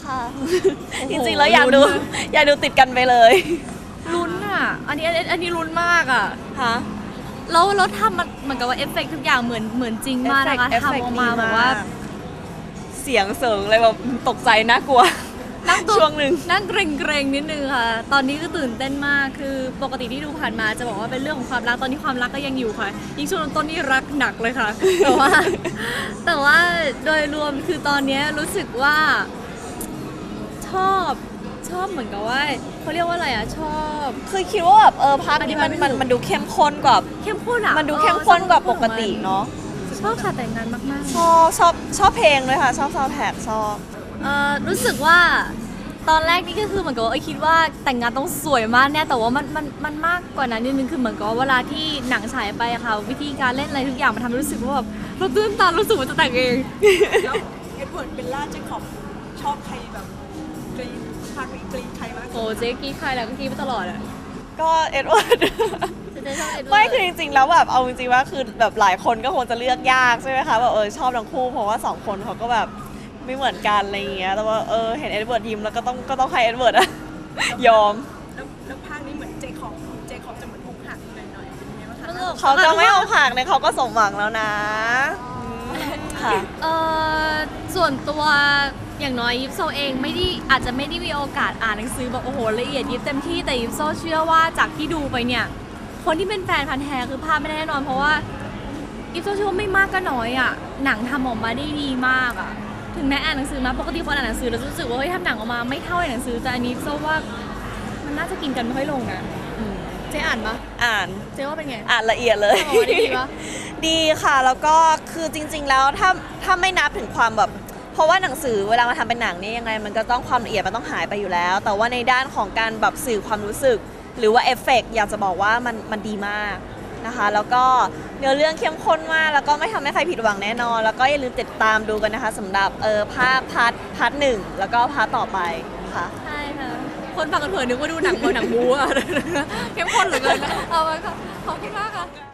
ค่ะจริงๆแล้วอยากดูติดกันไปเลยลุ้นอ่ะอันนี้ลุ้นมากอ่ะฮะแล้วทำมันเหมือนกับว่าเอฟเฟกต์ทุกอย่างเหมือนจริงมากนะคะทำออกมาแบบว่าเสียงเสริงอะไรแบบตกใจน่ากลัวช่วงหนึ่งนั่งเกรงนิดนึงค่ะตอนนี้ก็ตื่นเต้นมากคือปกติที่ดูผ่านมาจะบอกว่าเป็นเรื่องของความรักตอนนี้ความรักก็ยังอยู่ค่ะยิ่งช่วงต้นนี่รักหนักเลยค่ะแต่ว่าโดยรวมคือตอนนี้รู้สึกว่าชอบเหมือนกับว่าเขาเรียกว่าอะไรอ่ะชอบคือคิดว่าแบบภาคนี้มันดูเข้มข้นกว่าอ่ะมันดูเข้มข้นกว่าปกติเนาะชอบค่ะแต่งงานมากๆชอบเพลงเลยค่ะชอบซาวด์แทร็กชอบรู้สึกว่าตอนแรกนี่ก็คือเหมือนกับว่าคิดว่าแต่งงานต้องสวยมากแน่แต่ว่ามันมากกว่านั้นนิดนึงคือเหมือนกับเวลาที่หนังฉายไปอะค่ะวิธีการเล่นอะไรทุกอย่างมันทำให้รู้สึกว่าแบบเราตื่นตันรู้สึกว่าจะแต่งเองแล้วเอ็ดเวิร์ดเบลล่าเจคอบชอบใครแบบกรีนภาคนี้กรีนใครมากโอ้เจ๊กี้ใครแล้วก็กี้ไปตลอดอะก็เอ็ดเวิร์ดไม่คือจริงๆแล้วแบบเอาจริงๆว่าคือแบบหลายคนก็คงจะเลือกยากใช่ไหมคะแบบชอบทั้งคู่เพราะว่า2คนเขาก็แบบไม่เหมือนกันอะไรอย่างเงี้ยแต่ว่าเห็นเอ็ดเวิร์ดยิ้มแล้วก็ต้องให้เอ็ดเวิร์ดอะยอมแล้วภาคนี้เหมือนเจคอบจะเหมือนอกหักหน่อยๆเป็นไงบ้างคะเขาจะไม่เอาผักเนี่ยเขาก็สมหวังแล้วนะค่ะส่วนตัวอย่างน้อยยิปโซเองอาจจะไม่ได้มีโอกาสอ่านหนังสือแบบโอ้โหละเอียดยิบเต็มที่แต่ยิปโซเชื่อว่าจากที่ดูไปเนี่ยคนที่เป็นแฟนพันธุ์แท้คือพลาดไม่ได้แน่นอนเพราะว่ายิปโซเชื่อว่าไม่มากก็น้อยอ่ะหนังทำออกมาได้ดีมากอ่ะถึงแม้อ่านหนังสือมาปกติคนอ่านหนังสือเรารู้สึกว่าเฮ้ยทำหนังออกมาไม่เท่าหนังสือแต่อันนี้ยิปโซว่ามันน่าจะกินกันไม่ค่อยลงนะเจ๊อ่านปะอ่านเจ๊ว่าเป็นไงอ่านละเอียดเลยดีปะดีค่ะแล้วก็คือจริงๆแล้วถ้าไม่นับถึงความแบบเพราะว่าหนังสือเวลามาทำเป็นหนังนี่ยังไงมันก็ต้องความละเอียดมันต้องหายไปอยู่แล้วแต่ว่าในด้านของการแบบสื่อความรู้สึกหรือว่าเอฟเฟกต์อยากจะบอกว่ามันดีมากนะคะแล้วก็เนื้อเรื่องเข้มข้นมากแล้วก็ไม่ทำให้ใครผิดหวังแน่นอนแล้วก็อย่าลืมติดตามดูกันนะคะสำหรับภาคพาร์ท 1แล้วก็พาร์ทต่อไปค่ะใช่ค่ะคนฟังกันเผื่อนึกว่าดูหนังบู๊อะเข้มข้นเหลือเกินเอาไว้ค่ะขอบคุณมากค่ะ